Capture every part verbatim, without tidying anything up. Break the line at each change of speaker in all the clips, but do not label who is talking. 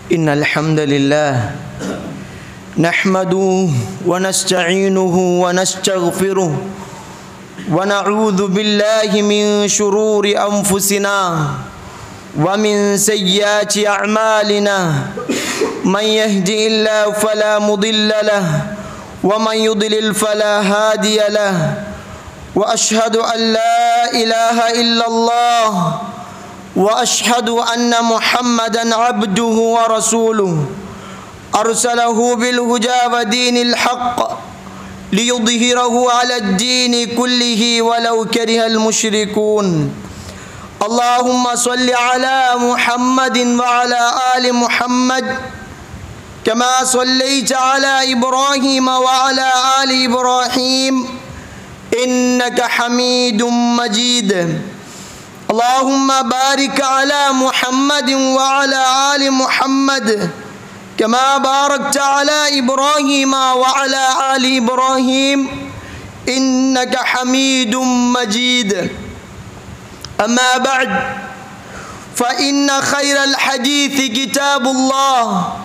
إن الحمد لله نحمده ونستعينه ونستغفره ونعوذ بالله من شرور أنفسنا ومن سيئات أعمالنا من يهدي الله فلا مضل له ومن يضلل فلا هادي له وأشهد أن لا إله إلا الله وأشهد أن محمدا عبده ورسوله أرسله بالهدى ودين الحق ليظهره على الدين كله ولو كره المشركون اللهم صل على محمد وعلى آل محمد كما صليت على إبراهيم وعلى آل إبراهيم إنك حميد مجيد اللهم بارك على محمد وعلى آل محمد كما باركت على إبراهيم وعلى آل إبراهيم إنك حميد مجيد أما بعد فإن خير الحديث كتاب الله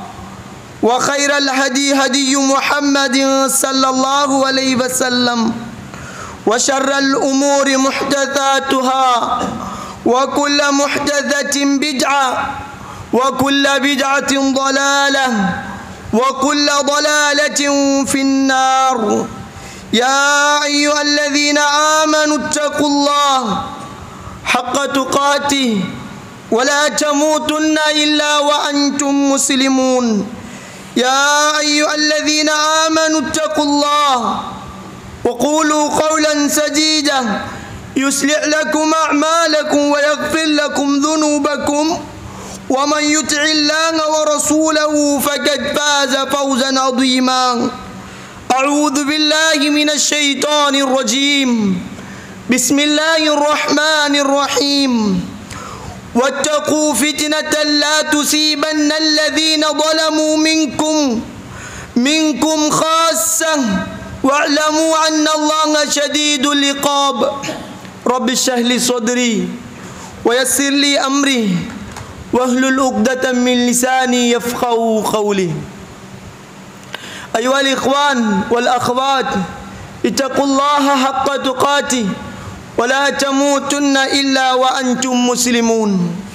وخير الهدي هدي محمد صلى الله عليه وسلم وشر الأمور محدثاتها وكل محدثة بدعة وكل بدعة ضلالة وكل ضلالة في النار يا أيها الذين آمنوا اتقوا الله حق تقاته ولا تموتن إلا وأنتم مسلمون يا أيها الذين آمنوا اتقوا الله وقولوا قولا سديدا يصلح لكم أعمالكم ويغفر لكم ذنوبكم ومن يطع الله ورسوله فقد فاز فوزا عظيما أعوذ بالله من الشيطان الرجيم بسم الله الرحمن الرحيم واتقوا فتنة لا تصيبن الذين ظلموا منكم منكم خاصة واعلموا أن الله شديد العقاب رب اشرح لي صدري ويسر لي أمري واحلل عقدة من لساني يفقهوا قولي أيها الإخوان والأخوات اتقوا الله حق تقاته ولا تموتن إلا وأنتم مسلمون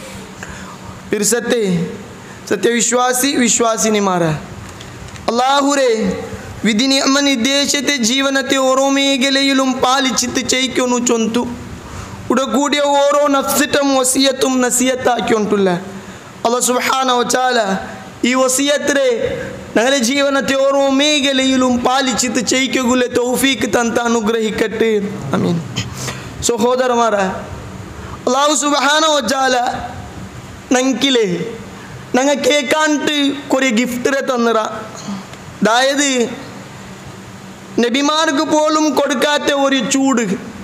പിർസത്തെ സത്യവിശ്വാസി വിശ്വാസിനിമാരെ അല്ലാഹുവേ വിധി നിയമ നിർദ്ദേശത്തെ ജീവനത്തെ ഓരോ മേഖലയിലും പാലിച്ചിട്ട് ചെയ്യിക്കുന്നു ചൊന്തു ഇവിടെ കൂടിയ ഓരോ നഫ്സിറ്റും വസിയത്തും നസിയത്താക്കിക്കൊണ്ടുള്ള അല്ലാഹു സുബ്ഹാനഹു വ തആല ഈ വസിയത്തിനെ ഞങ്ങളുടെ ജീവനത്തെ ഓരോ മേഖലയിലും പാലിച്ചിട്ട് ചെയ്യിക്കുള്ള തൗഫീഖ് തന്ന് അനുഗ്രഹിക്കട്ടെ ആമീൻ സഹോദരന്മാരെ അല്ലാഹു സുബ്ഹാനഹു വ തആല ഞങ്ങൾക്കില്ലേ ഞങ്ങൾ കേൾക്കാണ്ട് കുറേ ഗിഫ്റ്റ് തന്നറ അതായത് നബിമാർക്ക് പോലും കൊടുക്കാത്ത ഒരു ചൂട്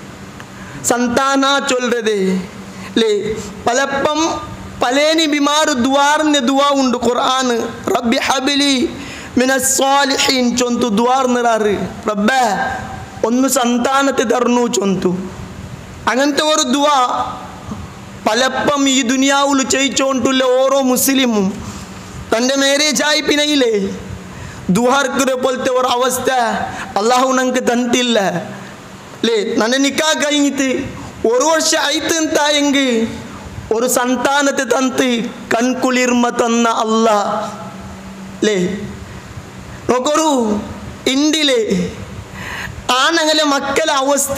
സന്താന ചൊല്ലത് അല്ലേ പലപ്പം പല നബിമാർ ദുആറിന് ദുആ ഉണ്ട് ഖുർആൻ റബ്ബി ഹബ്ലി മിനസ് സാലിഹീൻ ചൊന്തു ദുആർന്നിറാറ് റബ്ബേ ഒന്ന് സന്താനത്തെ തരണു ചൊന്തു അങ്ങനത്തെ ഒരു ദുആ പലപ്പം ഈ ദുനിയാവിൽ ചെയ്യിച്ചുകൊണ്ടുള്ള ഓരോ മുസ്ലിമും തൻ്റെ മാരേജ് ആയി പിന്നയില്ലേ ദുആർക്കിറെ പോലത്തെ ഒരു അവസ്ഥ അല്ലാഹു ഞങ്ങൾക്ക് തന്നിട്ടില്ല അല്ലേ ನನ್ನ നിക്കാ കഴിഞ്ഞിട്ട് ഒരു വർഷം ആയിട്ട് എന്തായെങ്കിൽ ഒരു സന്താനത്തെ തന്നിട്ട് കൺകുളിർമ തന്ന അല്ലാഹ് അല്ലേ നോക്കൊരു ഇന്ത്യയിലെ ആ ഞങ്ങളെ മക്കളെ അവസ്ഥ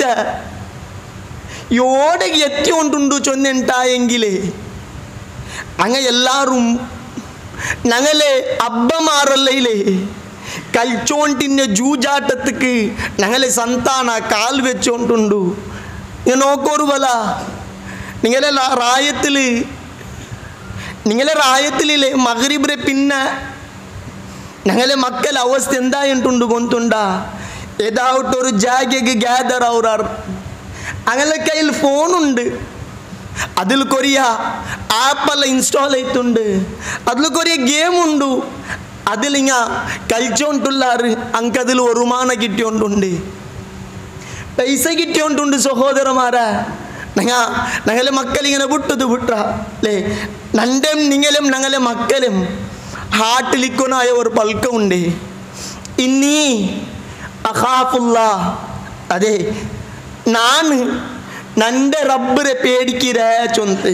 യോടെ എത്തിക്കൊണ്ടുണ്ടു ചൊന്നുണ്ടായെങ്കിലേ അങ്ങ എല്ലാവരും ഞങ്ങളെ അബ്ബമാരല്ലേ കളിച്ചോണ്ടിൻ്റെ ജൂജാട്ടത്തിക്ക് ഞങ്ങളെ സന്താന കാൽ വെച്ചോണ്ടുണ്ടു ഞാൻ നോക്കോരു ബല നിങ്ങളെ റായത്തിൽ നിങ്ങളെ റായത്തിലെ മഗ്രിബിലെ പിന്നെ ഞങ്ങളെ മക്കളെ അവസ്ഥ എന്തായിട്ടുണ്ട് ഗൊന്തുണ്ട ഏതാവട്ടൊരു ജാഗയ്ക്ക് ഗ്യാദർ ഔറാർ അങ്ങനെ കയ്യിൽ ഫോണുണ്ട് അതിൽ കൊറിയ ആപ്പെല്ലാം ഇൻസ്റ്റാൾ ആയിട്ടുണ്ട് അതിൽ കൊറിയ ഗെയിം ഉണ്ട് അതിൽ ഇങ്ങ കളിച്ചോണ്ടുള്ളാറ് അങ്കതിൽ വരുമാന കിട്ടിയോണ്ടുണ്ട് പൈസ കിട്ടിയോണ്ടുണ്ട് സഹോദരന്മാരാ ഞങ്ങ ഞങ്ങളെ മക്കൾ ഇങ്ങനെ വിട്ടത് വിട്ട അല്ലേ നണ്ടം നിങ്ങളും ഞങ്ങളെ മക്കളും ഹാർട്ടിലിക്കൊനായ ഒരു പൽക്കമുണ്ട്. ഇന്നി അഖാഫുല്ലാ, അതെ ನಾನು ನಂಡೆ ರಬ್ಬರೆ പേടിക്കിരേ ചൊന്ത്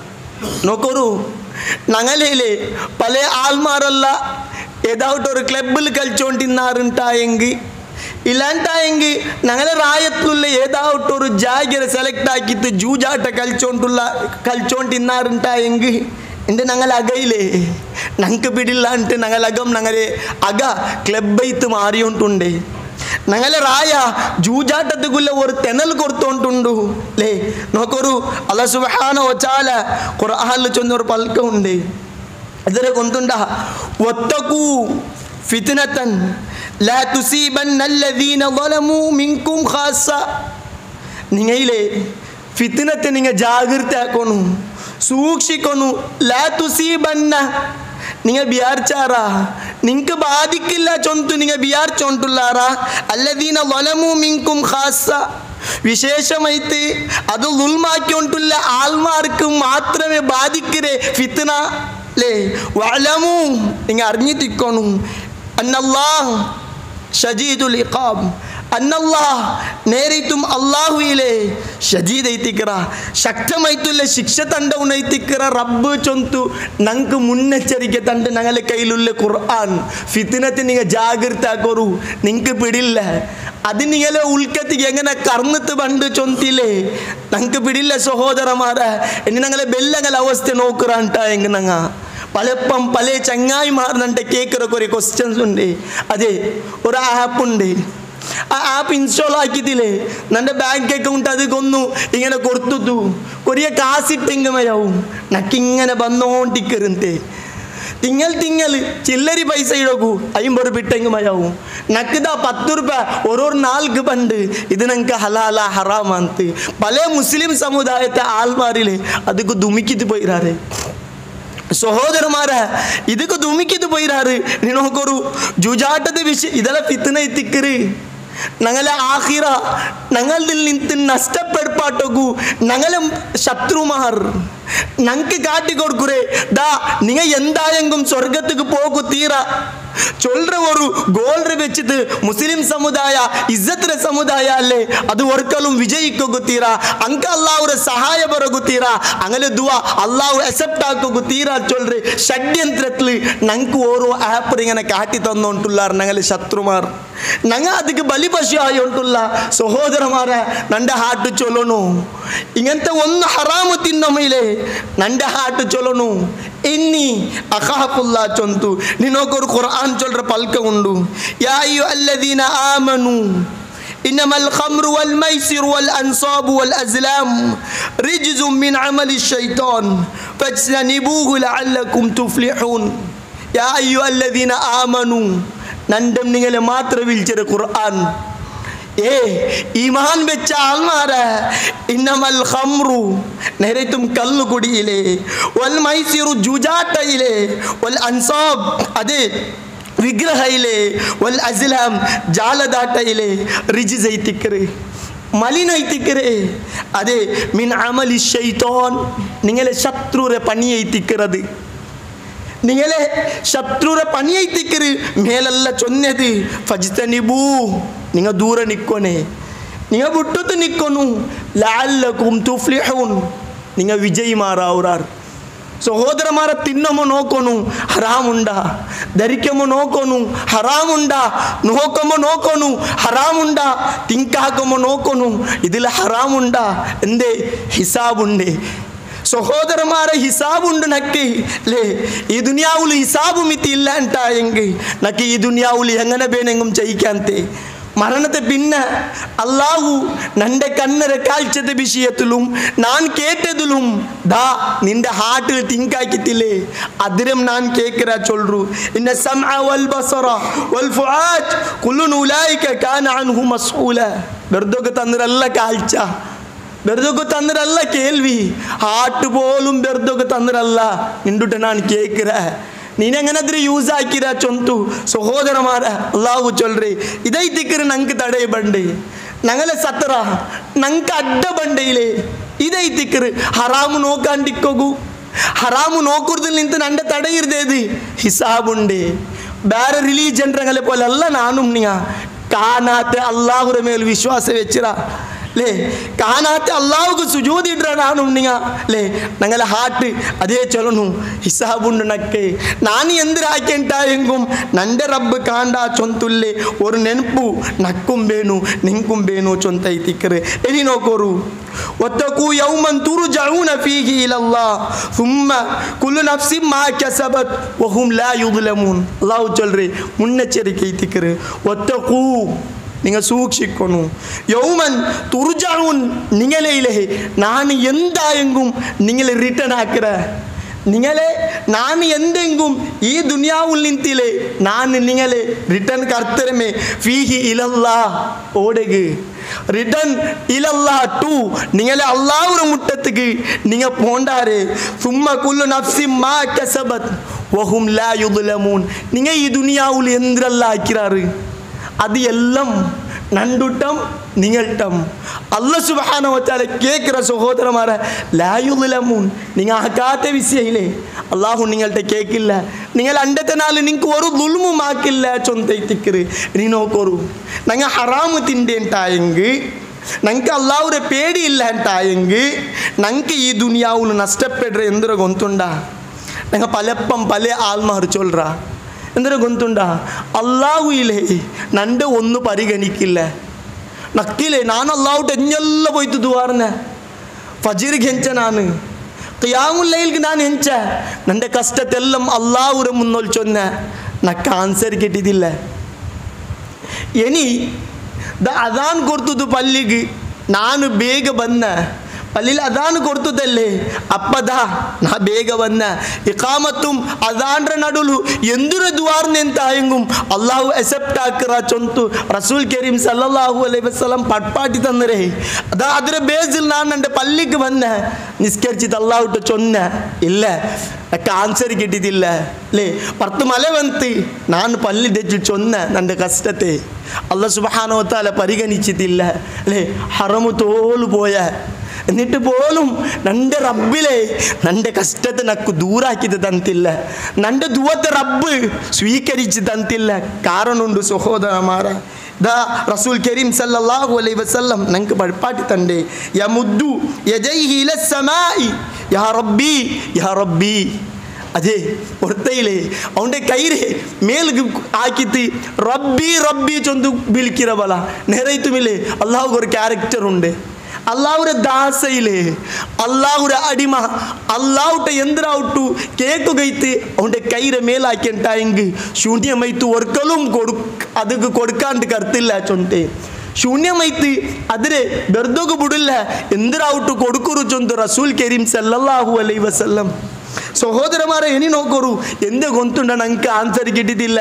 നോക്കൊരു ഞങ്ങളിലെ പല ആൾമാരല്ല ഏതാവട്ടെ ഒരു ക്ലബിൽ കളിച്ചോണ്ടിരുന്നാറുണ്ടായെങ്കിൽ ഇല്ലാണ്ടായെങ്കിൽ ഞങ്ങളെ റായത്തിലുള്ള ഏതാവട്ടെ ഒരു ജാഗിരെ സെലക്ട് ആക്കിയിട്ട് ജൂജാട്ട കളിച്ചോണ്ടുള്ള കളിച്ചോണ്ടിരുന്നാറുണ്ടായെങ്കിൽ എൻ്റെ ഞങ്ങൾ അകയിലേ ഞങ്ങൾക്ക് പിടില്ല എന്നിട്ട് ഞങ്ങളകം ഞങ്ങളെ അക ക്ലബ്ബൈത്ത് മാറിയോണ്ടുണ്ട്. ഞങ്ങളെ റായ ജൂജാട്ടത്തുക്കുള്ള ഒരു തെനൽ കൊടുത്തോണ്ടുണ്ടു അല്ലേ. നോക്കൊരു അല്ലാഹു സുബ്ഹാനഹു വ തആല ഖുർആനിൽ ചൊന്നൊരു പൽക്കമുണ്ട്. ഇതിനെ കൊണ്ടുണ്ട വത്തഖൂ ഫിത്നതൻ ലാ തുസീബന്നല്ലദീന ളലമൂ മിൻകും ഖാസ്സ. നിങ്ങളിലെ ഫിത്നത്തെ നിങ്ങൾ ജാഗ്രത ആക്കണം, സൂക്ഷിക്കണം. ലാ തുസീബന്ന നിങ്ങൾ വിചാരിച്ചാറാ നിങ്ങൾക്ക് ബാധിക്കില്ല ചൊന്തു നിങ്ങൾ വിചാരിച്ചോണ്ടുള്ളാറാ അല്ലദീന ളലമൂ മിൻകും ഖാസ്സ. വിശേഷമായിട്ട് അത് ദുൽമാക്കിക്കൊണ്ടുള്ള ആൾമാർക്ക് മാത്രമേ ബാധിക്കരേ ഫിത്ന അല്ലേ. വഅലമൂ നിങ്ങൾ അറിഞ്ഞിരിക്കണം അന്നല്ലാഹ് ശദീദുൽ ഇഖാബ്, അന്നല്ലാഹ് നേരിട്ടും അല്ലാഹുവിലെ ശദീദൈതിക്കറ ശക്തമായിട്ടുള്ള ശിക്ഷ തണ്ടവുനൈതിക്കറ റബ്ബ് ചൊന്തു ഞങ്ങൾക്ക് മുന്നെച്ചരിക്ക തണ്ട് ഞങ്ങളുടെ കയ്യിലുള്ള ഖുർആൻ. ഫിത്നത്തെ നിങ്ങൾ ജാഗ്രത ആക്കോറു, നിങ്ങൾക്ക് പിടില്ല. അത് നിങ്ങളെ ഉൾക്കത്തിക്ക് എങ്ങനെ കർന്നിട്ട് പണ്ട് ചൊന്തില്ലേ ഞങ്ങൾക്ക് പിടില്ല സഹോദരന്മാരെ. ഇനി ഞങ്ങളെ ബെല്ലങ്ങളെ അവസ്ഥ നോക്കുറാണ്ടാ എങ്കിൽ ഞങ്ങ പലപ്പം പല ചങ്ങായിമാർ നന്റെ കേൾക്കുന്ന കുറേ ക്വസ്റ്റ്യൻസ് ഉണ്ട്. അതെ ഒരു ആപ്പുണ്ട്, ആ ആപ്പ് ഇൻസ്റ്റാൾ ആക്കിയിട്ടില്ലേ നന്റെ ബാങ്ക് അക്കൗണ്ട് അത് കൊന്നു ഇങ്ങനെ കൊടുത്തു കൊറിയ കാസിട്ടെങ്കുമയാവും നക്കിങ്ങനെ വന്നോണ്ടിക്കരുന്നേ. തിങ്ങൽ തിങ്ങൽ ചില്ലരി പൈസ ഇടക്കൂ അയ്യമ്പത് ബിട്ടെങ്കുമയാവും നക്കിതാ പത്ത് രൂപ ഓരോരു നാൾക്ക് പണ്ട് ഇത് ഞങ്ങൾക്ക് ഹലാല ഹറാമാന്ത് പല മുസ്ലിം സമുദായത്തെ ആൾമാരിലെ ಅದಕ್ಕೆ ದುಮಿಕಿದ್ದು പോയിരാറ് സഹോദരന്മാരെ. ಇದಕ್ಕೆ ದುಮಿಕಿದ್ದು പോയിരാറ്. നീ നോക്കൊരു ജുജാട്ടത്തെ വിഷയം ഇതെല്ലാം ഫിത്ന എത്തിക്കറ്. ഞങ്ങളെ ആഖിറ ഞങ്ങളിൽ നിന്ന് നഷ്ടപ്പെടുപ്പാട്ടോക്കൂ ഞങ്ങളെ ശത്രുമാർ ഞങ്ങൾക്ക് കാട്ടിക്കൊടുക്കുറേ ദാ നിങ്ങൾ എന്തായെങ്കും സ്വർഗത്തേക്ക് പോകൂ തീര ചൊല്ற ഒരു ഗോൾഡ് വെച്ചിട്ട് മുസ്ലിം സമുദായ ഇസ്സത്ര സമുദായ അല്ലേ അത് ഒരിക്കലും വിജയിക്കൊകുത്തീര അങ്ക അല്ലാഹുടെ സഹായ ബറകുത്തീര അങ്ങനെ ദുആ അല്ലാഹു അക്സെപ്റ്റ് ആക്കൊകുത്തീര ചൊല്ற ഷഡ്യന്ത്രത്തിൽ ഞങ്ങൾക്ക് ഓരോ ആപ്പ് ഇങ്ങനെ കാട്ടി തന്നോണ്ടുള്ളാർ ഞങ്ങളെ ശത്രുമാർ. ഞങ്ങൾ അതിക്ക് ബലിപശു ആയോണ്ടുള്ള സഹോദരന്മാരെ നന്റെ ഹാട്ട് ചൊല്ലണു ഇങ്ങനത്തെ ഒന്ന് ഹറാമു തിന്നമയിലേ നന്റെ ഹാട്ട് ചൊല്ലണു ഇന്നി അഖാഫുല്ലാ ചൊന്തു. നിനക്കൊരു ഖുർആൻ ചൊല്ற പൽക്ക ഉണ്ട്. യാ അയ്യുഹല്ലദീന ആമനു ഇന്നമൽ ഖംറു വൽ മൈസിറു വൽ അൻസാബു വൽ അസ്ലാം റിജ്സും മിൻ അമലി ശൈത്താൻ ഫജ്തനിബൂഹു ലഅല്ലകും തുഫ്ലിഹൂൻ. യാ അയ്യുഹല്ലദീന ആമനു നണ്ടം നിങ്ങളെ മാത്രം വിളിച്ചത് ഖുർആൻ. ഏ ഈമാൻ വെച്ച ആൾമാരെ ഇന്നമൽ ഖംറു നേരത്തും കള്ളു കുടിയില്ലേ വൽ മൈസിറു ജുജാട്ടയിലെ വൽ അൻസാബ് അതെ വിഗ്രഹയിലെ വൽ അസ്ലാം ജാലദാട്ടയിലെ റിജ്സൈതിക്കറ് മലിനൈതിക്കറ് അതെ മിൻ അമലി ശൈത്താൻ നിങ്ങളെ ശത്രുരെ പണിയൈതിക്കറത് നിങ്ങളെ ശത്രുരെ പണിയൈതിക്കറ് മേലല്ല ചൊന്നത് ഫജ്തനിബൂ നിങ്ങൾ ദൂരെ നിൽക്കണേ നിങ്ങൾ വിട്ടത്ത് നിൽക്കണു ലഅല്ലകും തുഫ്ലിഹൂൻ നിങ്ങൾ വിജയിമാറാവുറാർ. സഹോദരന്മാരെ തിന്നമോ നോക്കണു ഹറാമുണ്ടാ ധരിക്കമോ നോക്കണു ഹറാമുണ്ടാ നോക്കമോ നോക്കണു ഹറാമുണ്ടാ തിങ്കാക്കമോ നോക്കണു ഇതിൽ ഹറാമുണ്ടാ എന്തേ ഹിസാബുണ്ട്. സഹോദരന്മാരെ ഹിസാബുണ്ട് നക്ക് അല്ലേ ഈ ദുനിയാവിൽ ഹിസാബു മിത്തി ഇല്ല ഉണ്ടായെങ്കിൽ നക്ക് ഈ ദുനിയാവിൽ എങ്ങനെ വേണമെങ്കിലും ചെയ്യിക്കാന്തേ മരണത്തെ പിന്നെ അല്ലാഹു നന്റെ കണ്ണരെ കാഴ്ചത്തെ വിഷയത്തിലും ഞാൻ കേട്ടതിലും ദാ നിന്റെ ഹാർട്ടിൽ തിങ്കാക്കിത്തില്ലേ അതിരം ഞാൻ കേൾക്കറാ ചൊല്ലു. ഇന്ന സമഅ വൽ ബസറ വൽ ഫുആദ് കുല്ലുൻ ഉലൈക കാന അൻഹു മസ്ഊല. വെറുതെ തന്നിരല്ല കാഴ്ച വെറുതെ തന്നിരല്ല കേൾവി ഹാർട്ട് പോലും വെറുതെ തന്നിരല്ല നിണ്ടുട്ട് ഞാൻ കേൾക്കറ നീനെങ്ങനെ അതിൽ യൂസ് ആക്കിരാ ചൊന്തു. സഹോദരന്മാരെ അല്ലാഹു ചൊല്ലി ഇതൈ തിക്കറ് ഞങ്ങൾക്ക് തടയ ബണ്ട് ഞങ്ങളെ സത്ര ഞങ്ങൾക്ക് അഡ്ഡ ബണ്ടയിലേ ഇതൈ തിക്കറ് ഹറാമു നോക്കാണ്ടിക്കോകൂ ഹറാമു നോക്കുറതിൽ നിന്ന് നന്റെ തടയിരുതേത് ഹിസാബുണ്ട് വേറെ റിലീജൻ പോലെ അല്ല നാനും നീ കാണാത്ത അള്ളാഹുടെ മേൽ വിശ്വാസം വെച്ചിറ ലേ കാണാത്ത അള്ളാഹുക്ക് സുജൂദ് ഇടற നാനും നീ ലേ ഞങ്ങളെ ഹാർട്ട് അതേ ചൊല്ലണു ഹിസാബുണ്ട് നಕ್ಕೆ ನಾನು ಎಂದಿರಾಕೆಂಟಾಯೆಂಗುಂ ನಂಡೆ ರಬ್ಬ ಕಾಂಡ ಚೊಂತುಲ್ಲೆ ഒരു ನೆನಪು ನಕ್ಕುಂ ಬೇನು ನಿಂಕುಂ ಬೇನು ಚೊಂತ ಐತಿಕ್ಕರೆ ಎನಿ ನೋಕೋರು واتقوا يوما ترجعون فيه الى الله ثم كل نفس ما كسبت وهم لا يظلمون الله جلري ಮುನ್ನೆಚ್ಚರಿಕೆ ಐತಿಕ್ಕರೆ واتقوا നിങ്ങൾ സൂക്ഷിക്കുന്നു യൗമൻ തുർജഊൻ നിങ്ങളെ ನಾನು എന്തായെങ്കും നിങ്ങൾ റിട്ടേൺ ആക്കറ നിങ്ങളെ ഞാൻ എന്തെങ്കും ഈ ദുനിയാവിൽ നിന്നിലെ ഞാൻ നിങ്ങളെ റിട്ടേൺ കർത്തരമേ ഫീഹി ഇലല്ലാ ഓടേക്ക് റിട്ടേൺ ഇലല്ലാ ടു നിങ്ങളെ അള്ളാഹുവിന്റെ മുറ്റത്തേക്ക് നിങ്ങൾ പോണ്ടാരെ സുമ്മ കുല്ലു നഫ്സി മാ കസബത് വഹും ലാ യുദ്ലമൂൻ നിങ്ങൾ ഈ ദുനിയാവിൽ എന്തെല്ലാം ആക്കിറാറ് അത് എല്ലാം നണ്ടുട്ടം നിങ്ങൾട്ടം അല്ലാഹു സുബ്ഹാനഹു വ തആല കേൾക്കുന്ന സഹോദരന്മാരെ ലാ യുദ്ലമൂൻ നിങ്ങൾ ആക്കാത്ത വിഷയയില്ലേ അല്ലാഹു നിങ്ങളുടെ കേൾക്കില്ല നിങ്ങൾ അണ്ടത്തെ നാൾ നിങ്ങൾക്ക് ഒരു ദുൽമും ആക്കില്ല ചൊന്തൈത്തിക്കറ് നീ നോക്കോറു ഞങ്ങൾ ഹറാമ് തിണ്ടേണ്ടായെങ്കിൽ ഞങ്ങൾക്ക് അല്ലാഹുടെ പേടിയില്ല ഉണ്ടായെങ്കിൽ ഞങ്ങൾക്ക് ഈ ദുനിയാവിൽ നഷ്ടപ്പെടുற എന്തൊരു ഗൊന്തുണ്ടാ ഞങ്ങൾ പലപ്പം പല ആൾമാർ ചൊല്ലറ എന്തൊരു ഗൊന്തുണ്ടാ അല്ലാഹു ഇല്ലേ നന്റെ ഒന്ന് പരിഗണിക്കില്ല നക്കില്ലേ ನಾನು ಅಲ್ಲಾಹುට ಎಂಜೆಲ್ಲ ಹೋಯ್ತು ದುವಾರನೆ ಫಜೀರ್ಗೆ ಹೆಂಚ ನಾನು ഖിയാമുൽ ലൈൽക്ക് ನಾನು ಹೆಂಚ നന്റെ കഷ്ടത്തെല്ലാം അല്ലാഹുടെ മുന്നിൽ ചൊന്ന നക്ക ആൻസർ കിട്ടിയില്ല ഇനി ദ അദാൻ കൊടുത്തത് പള്ളിക്ക് ನಾನು ಬೇಗ ಬಂದ പള്ളിയിൽ അദാൻ കൊടുത്തതല്ലേ അപ്പദാ നാ ಬೇಗ വന്ന ഇഖാമത്തും അദാന്റെ നടുಲು എന്തൊരു ദ്വാർനെ എന്തായെങ്കും അല്ലാഹു അക്സെപ്റ്റ് ആക്കറ ചൊന്തു റസൂൽ കരീം സല്ലല്ലാഹു അലൈഹി വസല്ലം പട്പാട്ടി തന്നരേ അതാ അതിന്റെ ബേസിൽ ഞാൻ എൻ്റെ പള്ളിക്ക് വന്ന നിസ്കരിച്ചിട്ട് അല്ലാഹുട്ട് ചൊന്ന ഇല്ല ഒക്കെ ആൻസർ കിട്ടിയിട്ടില്ല അല്ലേ പത്ത് മല വന്ന് ഞാൻ പള്ളി തെറ്റി ചൊന്ന എൻ്റെ കഷ്ടത്തെ അല്ലാഹു സുബ്ഹാനഹു വ തആല പരിഗണിച്ചിട്ടില്ല അല്ലേ ഹറമു തോല് പോയ എന്നിട്ട് പോലും നന്റെ റബ്ബിലെ നന്റെ കഷ്ടത്തെ നക്ക് ദൂരാക്കിയത് തന്നില്ല നന്റെ ദുവത്തെ റബ്ബ് സ്വീകരിച്ച് തന്നില്ല കാരണമുണ്ട് സഹോദരന്മാരെ ദാ റസൂൽ കരീം സല്ലല്ലാഹു അലൈഹി വസല്ലം ഞങ്ങൾക്ക് പഠിപ്പാട്ടി തണ്ടേ യമുദ്ദു യദൈഹി ഇലസ്സമാഇ യാ റബ്ബി യാ റബ്ബി അതെ പുറത്തയിലേ അവൻ്റെ കൈരെ മേൽക്ക് ആക്കിത്ത് റബ്ബി റബ്ബി ചൊന്തു വിളിക്കിற ബല നേരത്തുമില്ലേ അള്ളാഹുക്ക് ഒരു ക്യാരക്ടർ ഉണ്ട് അള്ളാഹുടെ ദാസയിലേ അള്ളാഹുടെ അടിമ അള്ളാഹുട്ടെ എന്തിനാവട്ടു കേക്കുകൈത്ത് അവൻ്റെ കൈരെ മേലാക്കിണ്ടായെങ്കിൽ ശൂന്യമൈത്ത് ഒരിക്കലും കൊടു ಅದಕ್ಕೆ കൊടുക്കാണ്ട് കർത്തില്ല ചൊന്തേ ശൂന്യമൈത്ത് അതിരെ വെറുതെ ಬಿಡಿಲ್ಲ എന്തിനാവട്ടു കൊടുക്കുറു ചൊന്തു റസൂൽ കരീം സല്ലല്ലാഹു അലൈഹി വസല്ലം സഹോദരന്മാരെ ഇനി നോക്കൂ എന്ത് ഗൊന്തുണ്ട ഞങ്ങൾക്ക് ആൻസർ കിട്ടിയിട്ടില്ല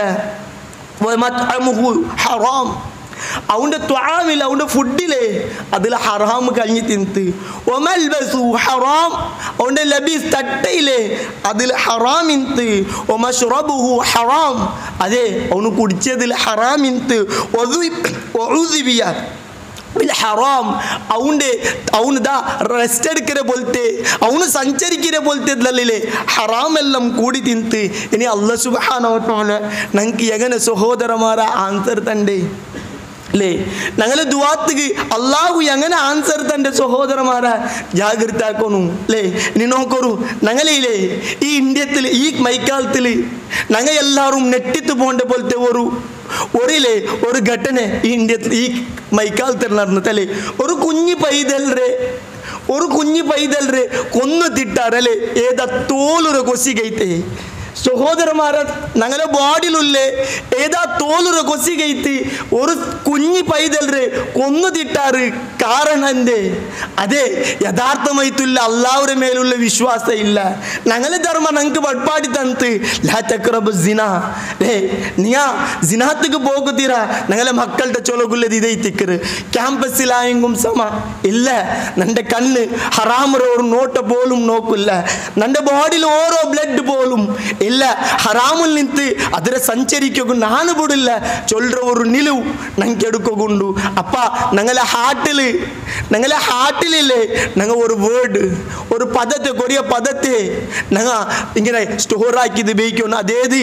ഹറാം അവൻ്റെ ത്വാമിൽ അവൻ്റെ ഫുഡിലെ അതിൽ ഹറാം കഴിഞ്ഞ് തിന്ത് ഒമൽബസു ഹറാം അവൻ്റെ ലബീസ് തട്ടയിലെ അതിൽ ഹറാം ഇന്ത് ഒമഷ്റബുഹു ഹറാം അതെ അവന് കുടിച്ചതിൽ ഹറാം ഇന്ത് ഒഴുതിബിയ ഹറാം അവൻ്റെ അവന് ദാ റെസ്റ്റ് എടുക്കിற പോലത്തെ അവന് സഞ്ചരിക്കിற പോലത്തെ ഹറാം എല്ലാം കൂടി തിന്ത് ഇനി അല്ലാഹു സുബ്ഹാനഹു വ തആല ഞങ്ങൾക്ക് എങ്ങനെ സഹോദരന്മാരെ ആൻസർ തണ്ടേ അല്ലേ ഞങ്ങളെ ദുആക്ക് അല്ലാഹു എങ്ങനെ ആൻസർ തൻ്റെ സഹോദരന്മാരെ ജാഗ്രത ആക്കുന്നു അല്ലേ നീ നോക്കൂ ഞങ്ങളില്ലേ ഈ ഇന്ത്യത്തിൽ ഈ മൈക്കാലത്തിൽ ഞങ്ങൾ എല്ലാവരും നെട്ടിത്ത് പോകേണ്ട പോലത്തെ ഒരു ഒരില്ലേ ഒരു ഘട്ടന ഈ ഇന്ത്യത്തിൽ ഈ മൈക്കാലത്തിൽ നടന്നതല്ലേ ഒരു കുഞ്ഞു പൈതൽറെ ഒരു കുഞ്ഞു പൈതൽറെ കൊന്നു തിട്ടാറല്ലേ ഏതാ തോലൊരു കൊസികൈത്തെ സഹോദരന്മാരെ ഞങ്ങളുടെ ബോഡിയിലുള്ളേ ഏതാ തോലുറ കൊസികൈത്ത് ഒരു കുഞ്ഞി പൈതൽറെ കൊന്നു തിട്ടാറ് കാരണം എന്തേ അതെ യഥാർത്ഥമായിട്ടുള്ള അള്ളാഹുടെ മേലുള്ള വിശ്വാസം ഇല്ല ഞങ്ങളെ ധർമ്മം ഞങ്ങൾക്ക് പഠിപ്പാടി തന്നിട്ട് ലാ തഖ്റബു സിനാ ഏ നീയാ സിനാത്തേക്ക് പോകുതീരാ ഞങ്ങളെ മക്കളുടെ ചൊലകുള്ളത് ഇതേ തിക്കറ് ക്യാമ്പസിലായെങ്കും സമ ഇല്ല നന്റെ കണ്ണ് ഹറാമറ ഒരു നോട്ട പോലും നോക്കില്ല നന്റെ ബോഡിയിൽ ഓരോ ബ്ലഡ് പോലും ಇಲ್ಲ ಹರಾಮುಲ್ ನಿಂತು ಅದರ ಸಂಚರಿಕೋಗು ನಾನು ಬಿಡಿಲ್ಲ ಚೊಲ್ರ ಒಂದು ನಿಲುವು ನಂಗೆ ಎಡುಕೋಗುಂಡು ಅಪ್ಪ ನಂಗಲ ಹಾರ್ಟಿಲ್ ഞങ്ങളെ ഹാർട്ടിലില്ലേ ഞങ്ങൾ ഒരു വേർഡ് ഒരു പദത്തെ കൊറിയ പദത്തെ ഞങ്ങൾ ഇങ്ങനെ സ്റ്റോറാക്കി ഇത് ഉപയോഗിക്കണം. അതേത്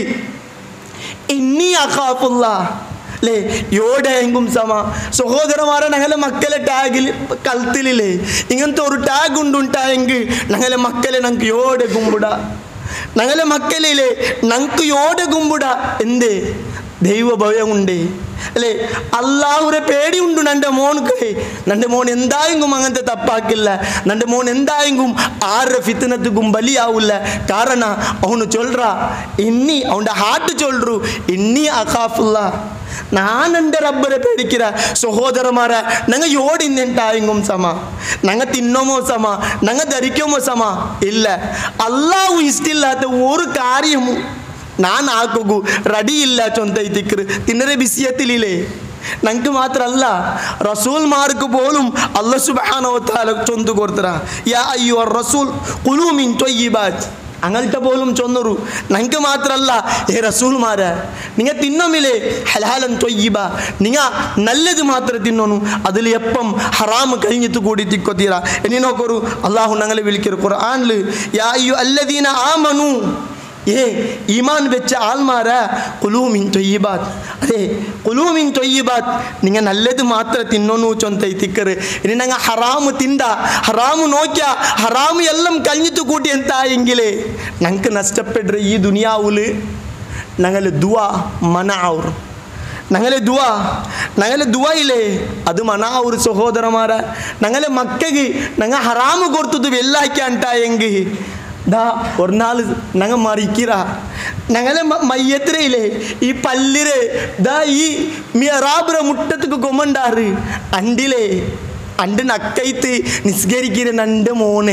ഇന്നി അഖാഫുള്ള അല്ലേ യോടെങ്കും സമ സഹോദരന്മാരെ ഞങ്ങളെ മക്കളെ ടാഗിൽ കഴുത്തിലില്ലേ ഇങ്ങനത്തെ ഒരു ടാഗ് ഉണ്ടുണ്ടായെങ്കിൽ ഞങ്ങളെ മക്കളെ ഞങ്ങൾക്ക് യോടെ കുമ്പിടാ. ഞങ്ങളെ മക്കളിലെ ഞങ്ങൾക്ക് യോടെ കുമ്പിടാ. എന്തേ ദൈവഭയമുണ്ട് അല്ലേ അള്ളാഹുരെ പേടിയുണ്ട്. നൻ്റെ മോനക്ക് നൻ്റെ മോൻ എന്തായെങ്കും അങ്ങനത്തെ തപ്പാക്കില്ല. നൻ്റെ മോൻ എന്തായെങ്കും ആരുടെ ഫിത്തനത്തുക്കും ബലിയാവില്ല. കാരണം അവന് ചൊല്ലറ ഇന്നി അവൻ്റെ ഹാർട്ട് ചൊല്ലു ഇന്നി അഖാഫുള്ള ഞാൻ എൻ്റെ റബ്ബരെ പേടിക്കിற സഹോദരന്മാരെ ഞങ്ങൾ യോടിന്നുണ്ടായെങ്കും സമ ഞങ്ങൾ തിന്നോമോ സമ ഞങ്ങൾ ധരിക്കുമോ സമ ഇല്ല. അള്ളാഹു ഇഷ്ടമില്ലാത്ത ഒരു കാര്യവും ഞാൻ ആക്കൂ റെഡിയില്ല ചൊന്തൈത്തിക്കറ് തിന്നരെ ബിസിയത്തിലേ. ഞങ്ങൾക്ക് മാത്രമല്ല റസൂൽമാർക്ക് പോലും അല്ലാഹു സുബ്ഹാനഹു വ തആല ചൊന്തു കൊടുത്തറ യാ അയ്യുഹ റസൂൽ ഖുലൂ മിൻ ത്വയ്യിബാത്ത് അങ്ങനത്തെ പോലും ചൊന്നൊരു. ഞങ്ങൾക്ക് മാത്രമല്ല ഏ റസൂൽമാരെ നിങ്ങൾ തിന്നമില്ലേ ഹലാലൻ ത്വയ്യിബ നിങ്ങൾ നല്ലത് മാത്രമേ തിന്നോണു. അതിൽ എപ്പം ഹറാം കഴിഞ്ഞിട്ട് കൂടി തിക്കൊത്തീറ. ഇനി നോക്കൊരു അള്ളാഹു ഞങ്ങളെ വിളിക്കരു ഖുർആനിൽ യാ അയ്യു അല്ലദീന ആമനു ഏ ഈമാൻ വെച്ച ആൾമാരെ ഖുലൂ മിൻ ത്വയ്യിബാത്ത് അതെ ഖുലൂ മിൻ ത്വയ്യിബാത്ത് നിങ്ങൾ നല്ലത് മാത്രമേ തിന്നോന്നു ചൊന്തൈ തിക്കറ്. ഇനി ഞങ്ങൾ ഹറാമ് തിണ്ട ഹറാമ് നോക്കിയ ഹറാമ് എല്ലാം കഴിഞ്ഞിട്ട് കൂട്ടി എന്തായെങ്കിലേ ഞങ്ങൾക്ക് നഷ്ടപ്പെടുற ഈ ദുനിയാവിൽ ഞങ്ങൾ ദുആ മനാവർ ഞങ്ങളെ ദുആ ഞങ്ങളെ ദുആയില്ലേ അത് മനാവർ സഹോദരന്മാരെ. ഞങ്ങളെ മക്കൾക്ക് ഞങ്ങൾ ഹറാമ് കൊടുത്തത് വെള്ളാക്കിയാണ്ടായെങ്കിൽ ദാ ഒരു നാൾ ഞങ്ങൾ മറിക്കിറ ഞങ്ങളെ മയ്യത്തിരയില്ലേ ഈ പല്ലിരെ ദാ ഈ മിറാബ്ര മുട്ടത്തേക്ക് കൊമ്മണ്ടാറ് അണ്ടിലേ അണ്ട് നക്കൈത്ത് നിസ്കരിക്കിற നൻ്റെ മോനെ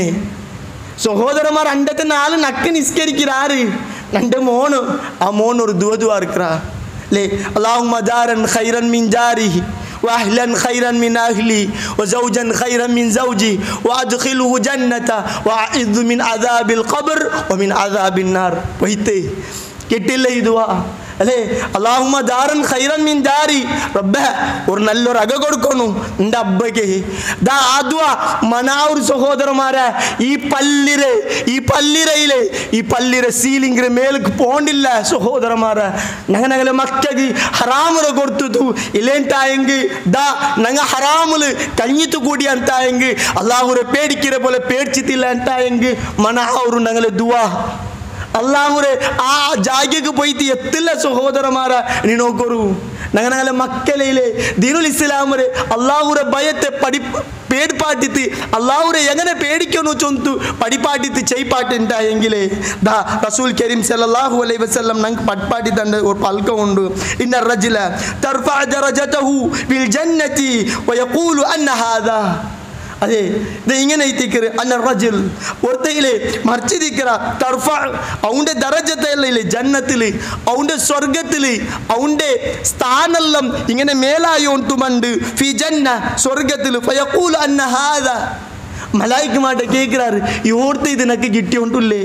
സഹോദരന്മാർ അണ്ടത്തെ നാല് നക്ക് നിസ്കരിക്കിറാറ് നൻ്റെ മോന്. ആ മോൻ ഒരു ദുആ ദുആ ഇരിക്കറാ അല്ലേ അല്ലാഹുമ്മ ദാരൻ ഖൈറൻ മിൻ ജാരിഹി وأهلا خيرا من أهلي وزوجا خيرا من زوجي وأدخله جنة وأعذ من عذاب القبر ومن عذاب النار. وهيتي كتير دعاء അല്ലേ അല്ലാഹുമ്മ ദാരൻ ഖൈറൻ മിൻ ദാരി റബ്ബേ ഒരു നല്ലൊരു അക കൊടുക്കണു എൻ്റെ അബ്ബയ്ക്ക്. ദാ ആ ദുആ മനാവൂർ സഹോദരന്മാരെ ഈ പല്ലിരെ ഈ പല്ലിരയിലെ ഈ പല്ലിരെ സീലിംഗിന് മേലേക്ക് പോണ്ടില്ല സഹോദരന്മാരെ. ഞങ്ങൾ ഞങ്ങളെ മക്കൾക്ക് ഹറാമുറ കൊടുത്തു ഇല്ലേണ്ടായെങ്കിൽ ദാ ഞങ്ങൾ ഹറാമുല് കഴിഞ്ഞിട്ട് കൂടി ಅಂತಾയെങ്കിൽ അല്ലാഹുരെ പേടിക്കിற പോലെ പേടിച്ചിട്ടില്ല ಅಂತಾയെങ്കിൽ മനാവൂർ ഞങ്ങളെ ദുആ അള്ളാഹുരെ ആ ജാഗ്യക്ക് പോയിട്ട് എത്തില്ല സഹോദരന്മാരെ. നീ നോക്കൊരു ഞങ്ങൾ ഞങ്ങളെ മക്കളിലെ ദീനുൽ ഇസ്ലാമരെ അള്ളാഹുരെ ഭയത്തെ പഠി പേടിപ്പാട്ടിത്ത് അള്ളാഹുരെ എങ്ങനെ പേടിക്കണു ചൊന്തു പഠിപ്പാട്ടിത്ത് ചെയ്പ്പാട്ടുണ്ടായെങ്കിലേ ദാ റസൂൽ കരീം സല്ലല്ലാഹു അലൈഹി വസല്ലം ഞങ്ങൾക്ക് പഠിപ്പാട്ടി തന്ന ഒരു പൽക്കമുണ്ട്. ഇന്ന റജുല തർഫഅ ദറജതഹു ഫിൽ ജന്നതി വയഖൂലു അന്ന ഹാദാ അതെ ഇത് ഇങ്ങനെ എത്തിക്കറ് അന്ന റജുൽ ഒരുത്തയിലെ മറിച്ച് തിക്കറ തർഫ അവൻ്റെ ദറജത്തല്ലേ ജന്നത്തിൽ അവൻ്റെ സ്വർഗത്തിൽ അവൻ്റെ സ്ഥാനെല്ലാം ഇങ്ങനെ മേലായോണ്ടുമുണ്ട് ഫി ജന്ന സ്വർഗത്തിൽ ഫയഖൂൽ അന്ന ഹാദ മലായിക്കുമായിട്ട് കേൾക്കാറ് ഈ ഓർത്ത് ഇത് നിനക്ക് കിട്ടിയോണ്ടില്ലേ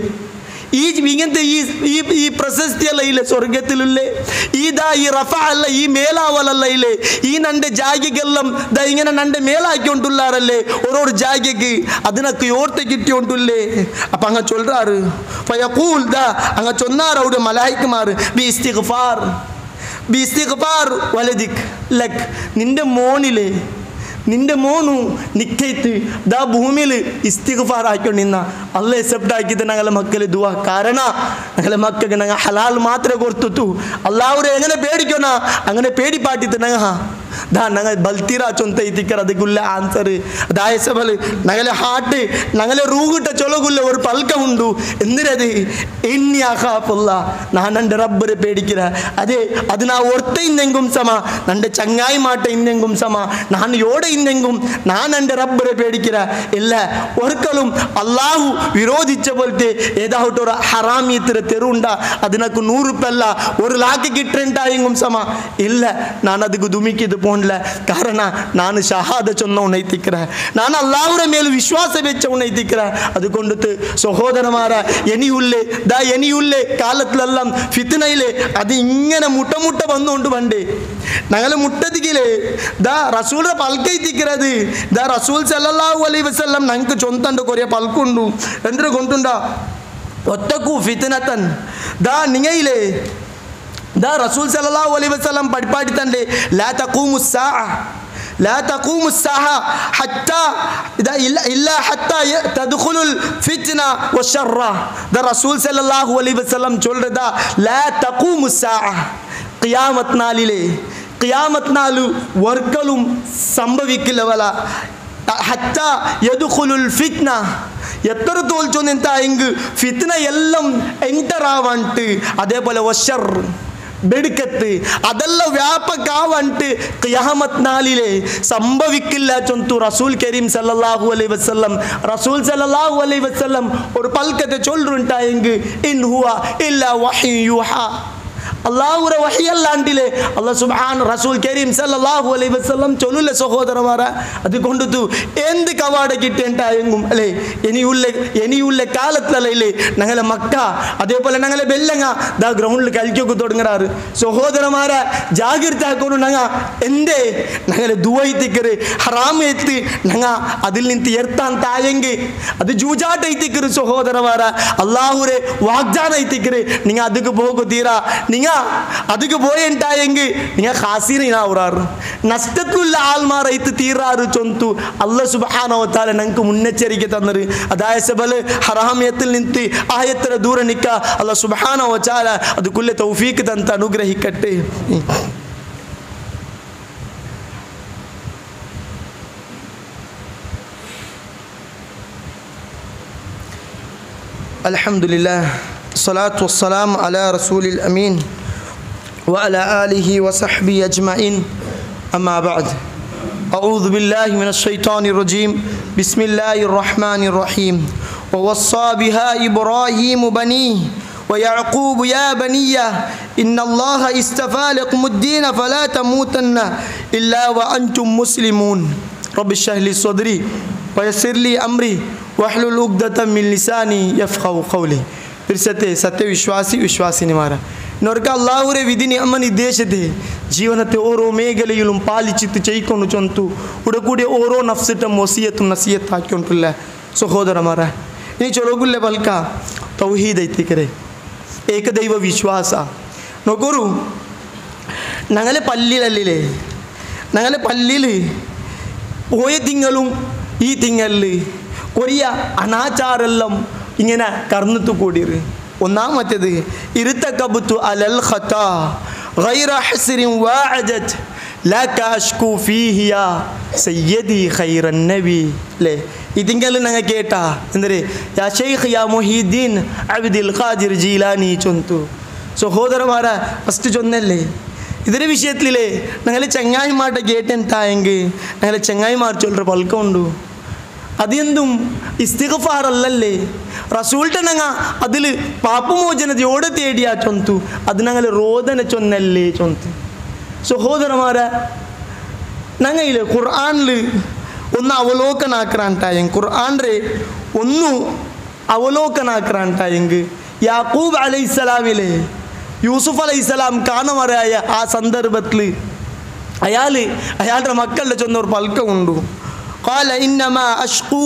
ഈ ഇങ്ങനത്തെ ഈ ഈ ഈ പ്രശസ്തിയല്ല ഇല്ലേ സ്വർഗത്തിലല്ലേ ഇതാ ഈ റഫ അല്ല ഈ മേലാവലല്ല ഇല്ലേ ഈ നൻ്റെ ജാഗ്യക്കെല്ലാം ദാ ഇങ്ങനെ നൻ്റെ മേലാക്കിക്കൊണ്ടുള്ളാറല്ലേ ഓരോരു ജാഗ്യക്ക് അതിനൊക്കെ ഓർത്ത് കിട്ടിയോണ്ടില്ലേ. അപ്പം അങ്ങ് ചൊല്ലാറ് ഫയഖൂൽ ദാ അങ്ങ് ചൊന്നാറ് അവിടെ മലായിക്കുമാർ ബി ഇസ്തിഗ്ഫാർ ബി ഇസ്തിഗ്ഫാർ വലദിക് ലക് നിൻ്റെ മോനിലെ നിൻ്റെ മോനു നിക്കൈത്ത് ദാ ഭൂമിയിൽ ഇസ്തിഗ്ഫാർ ആക്കിക്കൊണ്ട് നിന്ന അള്ളാഹ് അക്സെപ്റ്റ് ആക്കിയിട്ട് ഞങ്ങളെ മക്കളെ ദുആ. കാരണം ഞങ്ങളെ മക്കൾക്ക് ഞങ്ങൾ ഹലാൽ മാത്രമേ കൊടുത്തു അള്ളാഹുരെ എങ്ങനെ പേടിക്കണ അങ്ങനെ പേടിപ്പാട്ടിത്ത് ഞങ്ങൾ ദാ ഞങ്ങൾ ബൽത്തിറ ചൊന്ത എത്തിക്കർ ಅದಕ್ಕುಲ್ಲ ಆನ್ಸರ್ ದಾಯಸಬಲ್ ഞങ്ങളെ ഹാർട്ട് ഞങ്ങളെ റൂഹിട്ട ചൊലകുള്ള ഒരു പൽക്കമുണ്ട്. എന്തിനത് ഇന്നി അഖാഫുള്ള ഞാൻ എൻ്റെ റബ്ബരെ പേടിക്കിற അതെ അത് നാ ഒർത്ത ഇന്നെങ്കും സമ നൻ്റെ ചങ്ങായി മാട്ട ഇന്നെങ്കും സമ ഞാൻ യോടെ ഇന്നെങ്കും ഞാൻ എൻ്റെ റബ്ബരെ പേടിക്കിற ഇല്ല ഒരിക്കലും അള്ളാഹു വിരോധിച്ച പോലത്തെ ഏതാവട്ടെ ഒരു ഹറാമിയത്തിര തെരുണ്ട അതിനൊക്കെ നൂറുപ്പല്ല ഒരു ലാക്ക് കിട്ടണ്ടായെങ്കും സമ ഇല്ല ഞാൻ അതിക്ക് ദുമിക്കിത് പോണ്ട ಮಾಡಲ ಕಾರಣ ನಾನು ಶಹಾದ ಚೊನ್ನವನೈತಿಕ್ರ ನಾನು ಅಲ್ಲಾಹರ ಮೇಲೆ ವಿಶ್ವಾಸ വെച്ചവനൈತಿക്ര അതുകൊണ്ടിട്ട് സഹോദരന്മാരെ ഇനിയുള്ളേ ദാ ഇനിയുള്ളേ കാലത്തിലെല്ലാം ഫിത്നയിലെ അത് ഇങ്ങനെ മുട്ട മുട്ട വന്നുകൊണ്ട് പണ്ടേ ഞങ്ങൾ മുട്ടതിക്കില്ലേ ദാ റസൂലിന്റെ പൽക്കൈത്തിക്കുന്നത് ദാ റസൂൽ സല്ലല്ലാഹു അലൈഹി വസല്ലം ഞങ്ങൾക്ക് ചൊന്തണ്ട് കുറേ പൽക്കുണ്ടു എന്തൊരു കൊണ്ടുണ്ടാ ഒറ്റക്കു ഫിത്നതൻ ദാ നിങ്ങയിലേ ദാ റസൂൽ സല്ലല്ലാഹു അലൈഹി വസല്ലം പഠിപ്പാടി തന്റെ ലാ തഖൂമു സ്സാഅ لا تقوم الساعة حتى إلا حتى تدخل الفتنة والشر ده رسول صلى الله عليه وسلم چول ردا لا تقوم الساعة قيامت نالي قيامت نالو وركلum സംഭവിക്കില്ലവല حتى يدخل الفتنة എത്ര തോൽച്ചോന്നെന്താ എങ്ക് ഫിത്ന എല്ലാം എൻ്റർ ആവാണ്ട് അതേപോലെ വശർ ಬೆಡಕತ್ತು ಅದೆಲ್ಲ ವ್ಯಾಪಕ ಆವಂಟು ಕಿಯಾಮತ್ ನಾಲಿಲೆ ಸಂಭವಿಕ್ಕಿಲ್ಲ ಚೊಂತು ರಸೂಲ್ ಕರೀಂ ಸಲ್ಲಲ್ಲಾಹು ಅಲೈಹಿ ವಸಲ್ಲಂ ರಸೂಲ್ ಸಲ್ಲಲ್ಲಾಹು ಅಲೈಹಿ ವಸಲ್ಲಂ ஒரு பல்கத்தை சொல்றுண்டா எங்கு இன் ஹுவா இல்லா வஹி யூஹா അള്ളാഹുവിന്റെ വഹിയല്ലാണ്ടില്ലേ അള്ളാഹു സുബ്ഹാന റസൂൽ കരീം സല്ലല്ലാഹു അലൈഹി വസല്ലം ചൊല്ലുല്ല സഹോദരന്മാരെ അതുകൊണ്ടു എന്ത് കവാട കിട്ടേണ്ടായെങ്കും അല്ലേ ഇനിയുള്ള ഇനിയുള്ള കാലത്തല്ലേ ഞങ്ങളെ മക്ക അതേപോലെ ഞങ്ങളെ ബെല്ലങ്ങ ദാ ഗ്രൗണ്ടിൽ കളിക്കൊക്കെ തുടങ്ങാറ് സഹോദരന്മാരെ ജാഗ്രത ആക്കുന്നു ഞങ്ങ എന്തേ ഞങ്ങളെ ദുവൈത്തിക്കറ് ഹറാമേത്ത് ഞങ്ങ അതിൽ നിന്ന് എർത്താൻ തായെങ്കിൽ അത് ജൂജാട്ട് ഐത്തിക്കറ് സഹോദരന്മാരെ അള്ളാഹുരെ വാഗ്ദാന ഐത്തിക്കറ് നിങ്ങൾ അതുക്ക് പോകു തീരാ നിങ്ങൾ அதுக்கு போயேண்டாയെങ്കിൽ നിങ്ങൾ ഖാസിറിനാവുറാറ് നഷ്ടത്തിലുള്ള ആൾമാർ ഐത്ത് തീറാറ് ചൊന്തു അല്ലാഹു സുബ്ഹാനഹു വ തആല ഞങ്ങൾക്ക് മുന്നറിയിപ്പ് തന്നത് അതായ സബൽ ഹറാമിയത്തിൽ നിന്ന് ആയത്ര ദൂര നിക്ക അല്ലാഹു സുബ്ഹാനഹു വ തആല അതുക്കുള്ള തൗഫീഖ് തന്ന അനുഗ്രഹിക്കട്ടെ അൽഹംദുലില്ലാഹ് الصلاة والسلام على رسول الأمين وعلى آله وصحبه أجمعين أما بعد أعوذ بالله من الشيطان الرجيم بسم الله الرحمن الرحيم ووصى بها إبراهيم بنيه ويعقوب يا بني إن الله استفى لكم الدين فلا تموتن إلا وأنتم مسلمون رب اشرح لي صدري ويسر لي أمري واحلل عقدة من لساني يفقهوا قولي തിരിച്ചത്തെ സത്യവിശ്വാസി വിശ്വാസിനിമാരാ നോർക്ക അല്ലാഹുരെ വിധി നിയമ നിർദ്ദേശത്തെ ജീവനത്തെ ഓരോ മേഖലയിലും പാലിച്ചിട്ട് ചെയ്യിക്കൊണ്ട് ചൊന്തു ഇവിടെ കൂടി ഓരോ നഫ്സിട്ടും വസിയത്തും നസിയത്താക്കിക്കൊണ്ടില്ല സഹോദരന്മാരെ ഇനി ചൊലകുല്ലേ ബൽക്ക തൗഹീദ് എത്തിക്കരെ ഏകദൈവ വിശ്വാസ നോക്കൂ ഞങ്ങളെ പള്ളിയിലല്ലേ ഞങ്ങളെ പള്ളിയിൽ പോയ തിങ്കളും ഈ തിങ്കളിൽ കൊറിയ അനാചാരെല്ലാം ഇങ്ങനെ കർന്നിട്ട് കൂടിറ് ഒന്നാമത്തേത് ഇർതകബതു അലൽ ഖതാ ഗൈറ ഹസ്രിൻ വഅദത് ലക അഷ്കു ഫീഹി യാ സയ്യിദി ഖൈറൻ നബി ലെ ഇതിങ്കൽ ഞങ്ങ കേട്ടാ എന്തരെ യാ ശൈഖ് യാ മുഹീദ്ദീൻ അബ്ദുൽ ഖാദിർ ജീലാനി ചൊന്തു സഹോദരന്മാരെ ഫസ്റ്റ് ചൊന്നല്ലേ ഇതിന്റെ വിഷയത്തിലേ ഞങ്ങളെ ചങ്ങായിമാരുടെ കേട്ടെന്തായെങ്കിൽ ഞങ്ങളെ ചങ്ങായിമാർ ചൊല്ലറ പൽക്കുണ്ടു അതെന്തും ഇസ്തിഗ്ഫാർ അല്ലല്ലേ റസൂൽടെ ഞങ്ങ അതിൽ പാപമോചനതയോടെ തേടിയാ ചൊന്തു അത് ഞങ്ങൾ രോദന ചൊന്നല്ലേ ചൊന്തു സഹോദരന്മാരെ ഞങ്ങളില് ഖുർആനിൽ ഒന്ന് അവലോകനാക്കാണ്ടായ ഖുർആന്റെ ഒന്ന് അവലോകനാക്കാണ്ടായെങ്കിൽ യാക്കൂബ് അലൈഹിസ്സലാമിലെ യൂസുഫ് അലൈഹിസ്സലാം കാണുമറായ ആ സന്ദർഭത്തിൽ അയാൾ അയാളുടെ മക്കളുടെ ചൊന്നൊരു പൽക്കമുണ്ടു قال إنما أشكو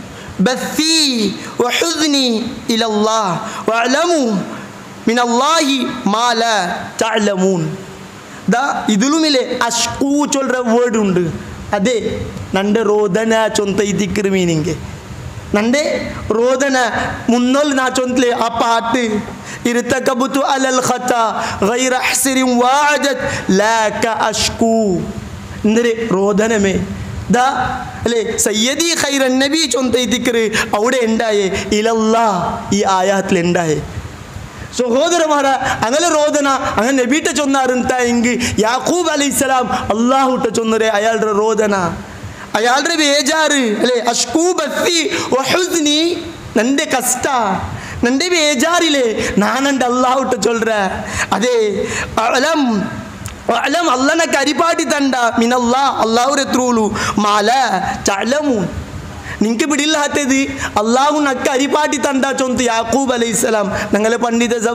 بثي وحزني إلى الله واعلموا من الله ما لا تعلمون ദാ ഇതിലുമില്ലേ അഷ്കൂ ചൊല്ലുന്ന വേർഡ് ഉണ്ട് അതെ നന്റെ രോദന ചൊന്ത ഇതിക്കറ് മീനിങ് നന്റെ രോദന മുന്നോൽ നാ ചൊന്തലെ ആ പാട്ട് ഇർതകബതു അലൽ ഖതാ ഗൈറ ഹസ്രിൻ വഅദത് ലാക അഷ്കൂ ഇന്നരെ രോദനമേ ദാ അല്ലേ സയ്യിദി ഖൈറൻ നബി ചൊന്ത ഇതിക്കറ് അവിടെ ഉണ്ടായേ ഇലല്ലാ ഈ ആയാത്തിൽ ഉണ്ടായേ സഹോദരന്മാരെ അങ്ങനെ രോദന അങ്ങനെ നബീട്ട ചൊന്നാറുണ്ടാ എങ്കിൽ യാക്കൂബ് അലൈഹിസ്സലാം അള്ളാഹുട്ട ചൊന്നരെ അയാളുടെ രോദന അയാളുടെ ബേജാറ് അല്ലേ അഷ്കൂ ബസ്സി വഹുസ്നി നന്റെ കഷ്ട നന്റെ ബേജാറിലെ നാനണ്ട് അള്ളാഹുട്ട ചൊല്ലറ അതെ അലം അലം അള്ളനെ കരിപ്പാട്ടി തണ്ട മിനല്ലാ അള്ളാഹുരെ ത്രൂലു മാല തഅലമൂൻ നിങ്ങൾക്ക് പിടിയില്ലാത്തത് അള്ളാഹു നക്ക് അരിപ്പാട്ടി തണ്ട ചൊന്ത് യാക്കൂബ് അലൈഹിസ്സലാം ഞങ്ങളെ പണ്ഡിത സഭ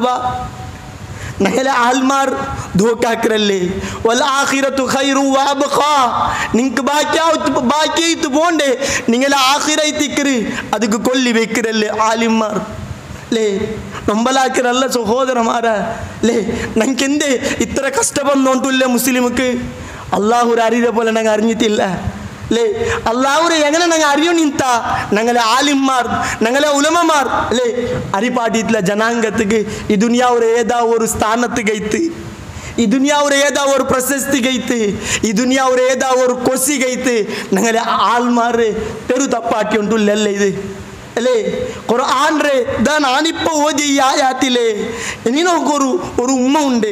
ഞങ്ങളെ ആൽമാർ ധോക്കാക്കരല്ലേ വൽ ആഖിറത്തു ഖൈറു വഅബ്ഖാ നിങ്ങൾക്ക് ബാക്കിയാവുത്ത് ബാക്കിയായിട്ട് പോണ്ടേ നിങ്ങളെ ആഖിറൈത്തിക്കറ് അതുക്ക് കൊല്ലി വെക്കരല്ലേ ആലിമാർ ലേ നമ്പലാക്കരല്ല സഹോദരന്മാരാ ലേ ഞങ്ങൾക്കെന്തേ ഇത്ര കഷ്ടപ്പെടുന്നോണ്ടില്ല മുസ്ലിമുക്ക് അള്ളാഹുര അറിയ പോലെ ഞങ്ങൾ അറിഞ്ഞിട്ടില്ല ലേ അള്ളാഹുരെ എങ്ങനെ ഞങ്ങൾ അറിയോ നിന്ത ഞങ്ങളെ ആലിമാർ ഞങ്ങളെ ഉലമമാർ ലേ അരിപ്പാട്ടിയിട്ടില്ല ജനാംഗത്തിക്ക് ഈ ദുനിയാവുര ഏതാ ഒരു സ്ഥാനത്ത് ഗൈത്ത് ഈ ദുനിയാവുര ഏതാ ഒരു പ്രശസ്തി ഗൈത്ത് ഈ ദുനിയാവുര ഏതാ ഒരു കൊസി ഗൈത്ത് ഞങ്ങളെ ആൽമാരെ തെരു തപ്പാട്ടി ഉണ്ടല്ലേ ഇത് അല്ലേ ഖുർആൻ റേ ദാ നാനിപ്പോൾ ഓതി ഈ ആയാത്തിലെ ഇനി നോക്കൊരു ഒരു ഉമ്മ ഉണ്ട്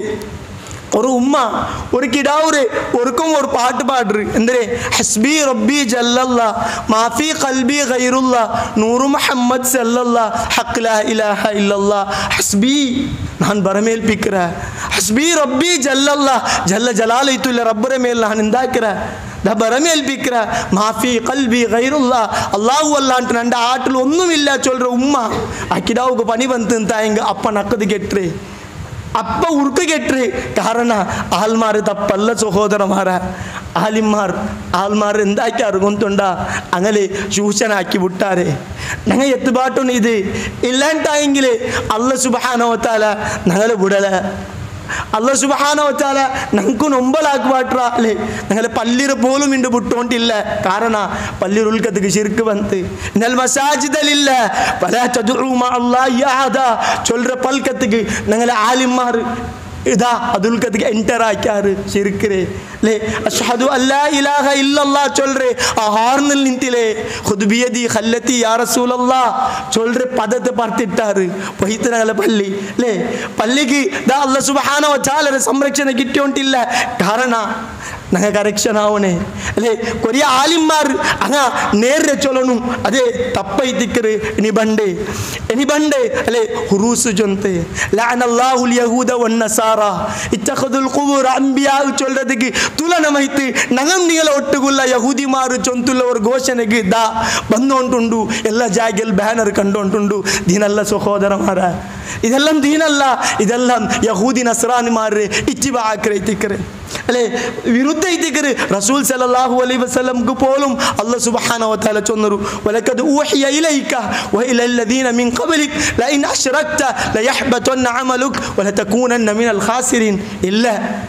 ഒരു ഉമ്മ ഒരു കിടാവുരെ ഒരുക്കും ഒരു പാട്ട് പാടുറ് എന്തേ ഹസ്ബി റബ്ബി ജല്ലല്ലാ മാഫി ഖൽബി ഗൈറുല്ലാ നൂറു മുഹമ്മദ് സല്ലല്ലാ ഹഖ് ലാ ഇലാഹ ഇല്ലല്ലാ ഹസ്ബി ഞാൻ ബരമേൽപ്പിക്കറ ഹസ്ബി റബ്ബി ജല്ലല്ലാ ജല്ല ജലാലൈത്തുല്ല റബ്ബറെ മേൽ ഞാൻ എന്താക്കറ ദാ ബരമേൽപ്പിക്കറ മാഫി ഖൽബി ഗൈറുല്ലാ അല്ലാഹു അല്ലാണ്ട് എൻ്റെ ആട്ടിൽ ഒന്നുമില്ല ചൊല്ലற ഉമ്മ ആ കിടാവുക്ക് പണി വന്ന് തായെങ്ക അപ്പ നക്കത് കെട്ടേ അപ്പ ഉറുക്ക് കെട്ട് കാരണം ആൽമാർ തപ്പല്ല സഹോദരന്മാര ആലിമാർ ആൽമാർ എന്താക്കാറ് കൊണ്ടുണ്ടാ അങ്ങനെ ശൂഷനാക്കി വിട്ടാരെ ഞങ്ങൾ എത്തുപാട്ടൊന്നും ഇത് ഇല്ലാണ്ടായെങ്കിൽ അല്ലാഹു സുബ്ഹാനഹു വ തആല ഞങ്ങളെ വിടല അല്ലാഹു സുബ്ഹാനഹു വ തആല ഞങ്ങൾക്ക് നൊമ്പലാക്കി പാട്ട അല്ലേ ഞങ്ങളെ പള്ളിയിൽ പോലും ഇണ്ട് വിട്ടോണ്ടില്ല കാരണം പള്ളിയിൽ ഉൾക്കത്തേക്ക് ശിർക്ക് വന്ന് ഇന്നൽ മസാജിദ ലില്ലാഹ് ഫലാ തദ്ഉ മഅല്ലാഹി അഹദ ചൊല്ലற പൽക്കത്തേക്ക് ഞങ്ങളെ ആലിമാർ ഇതാ അതുൽക്കത്തേക്ക് എൻ്റർ ആക്കാറ് ശിർക്കരെ ലേ അഷ്ഹദു അല്ലാ ഇലാഹ ഇല്ലല്ലാഹ് ചൊല്ലറെ ആ ഹാർനിൽ നിന്തിലേ ഖുദ് ബിയദി ഖല്ലത്തി യാ റസൂലല്ലാഹ് ചൊല്ലറെ പദത്തെ പറത്തിട്ടാറ് പോയിട്ട് ഞങ്ങളെ പള്ളി ലേ പള്ളിക്ക് ദാ അല്ലാഹു സുബ്ഹാനഹു വ തആലയുടെ സംരക്ഷണ കിട്ടിയോണ്ടില്ല കാരണം ഞങ്ങൾ കറക്ഷൻ ആവണേ അല്ലേ കൊറിയ ആലിമാർ അങ്ങ നേരെ ചൊല്ലണു അതെ തപ്പൈത്തിക്കറ് ഇനി ബണ്ടേ ഇനി ബണ്ടേ അല്ലേ ഹുറൂസ് ചൊന്തെ ലഅനല്ലാഹുൽ യഹൂദ വന്നസാറ ഇത്തഖദുൽ ഖുബൂർ അംബിയാ ചൊല്ലದಕ್ಕೆ ತುಲನಮೈತಿ ഞങ്ങൾ നിങ്ങളെ ഒട്ടുകുള്ള യഹൂദിമാർ ചൊന്തുള്ള ഒരു ഘോഷണೆಗೆ ദാ ಬಂದോണ്ടുಂಡು ಎಲ್ಲ ಜಾಗದಲ್ಲಿ ಬ್ಯಾನರ್ ಕಂಡೋണ്ടുಂಡು ದೀನಲ್ಲ ಸಹೋದರಮಾರ ഇതെല്ലാം ദീനല്ല ഇതെല്ലാം യഹൂദി നസ്രാനിമാരെ ഇത്തിബാ ആക്രയിത്തിക്കറ് അല്ലേ വിരുദ്ധ ഇത്തിക്കറ് റസൂൽ സല്ലല്ലാഹു അലൈഹി വസല്ലംക്ക് പോലും അല്ലാഹു സുബ്ഹാനഹു വ തആല ചൊന്നരു വലക്കദ് ഊഹിയ ഇലൈക വ ഇലല്ലദീന മിൻ ഖബ്ലിക് ലഇൻ അശ്റക്ത ലയഹ്ബതന്ന അമലുക വലതകൂനന്ന മിനൽ ഖാസിരീൻ ഇല്ല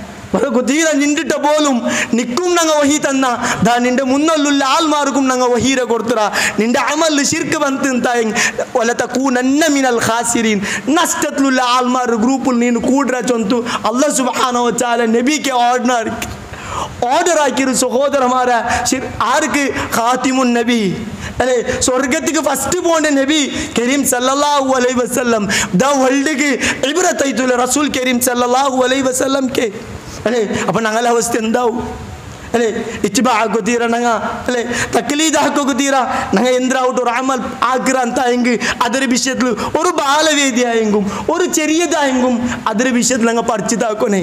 തീര നിന്നിട്ട പോലും നിക്കും ഞങ്ങൾ വഹി തന്ന ദാ നിന്റെ മുന്നല്ലുള്ള ആൽമാർക്കും ഞങ്ങൾ വഹീര കൊടുത്തറ നിന്റെ അമൽ ശിർക്ക് വന്നിട്ടായി വലതകൂനന്ന മിനൽ ഖാസിരീൻ നഷ്ടത്തിലുള്ള ആൽമാർ ഗ്രൂപ്പിൽ നീನು കൂടര ചൊന്തു അല്ലാഹു സുബ്ഹാനഹു വ തആല നബിക്ക് ഓർഡർ ഓർഡർ ആക്കിയ സഹോദരന്മാര ആർക്ക് ഖാതിമുൻ നബി അല്ലേ സ്വർഗത്തിക്ക് ഫസ്റ്റ് പോകേണ്ട നബി കരീം സല്ലല്ലാഹു അലൈഹി വസല്ലം ദാ വേൾഡിക്ക് ഇബ്രത്ത് ആയിട്ടുള്ള റസൂൽ കരീം സല്ലല്ലാഹു അലൈഹി വസല്ലം കെ അല്ലേ അപ്പം ഞങ്ങളുടെ അവസ്ഥ എന്താവും അല്ലേ ഇച്ചിബ ಹಾಕೋ ತೀರ ನಂಗ ಅಲ್ಲೇ ತಕ್ಲೀದ್ ಹಾಕೋಕೆ ತೀರ ನಂಗೆ ಎಂದ್ರ ಔಟ್ ഒരു അമൽ ആഗ്ര ಅಂತ എങ്കിൽ ಅದರ ವಿಷಯത്തിൽ ഒരു ബാലവേദിയായെങ്കും ഒരു ചെറിയതായെങ്കും ಅದರ വിഷയത്തിൽ ഞങ്ങൾ പഠിച്ചിട്ടാക്കണേ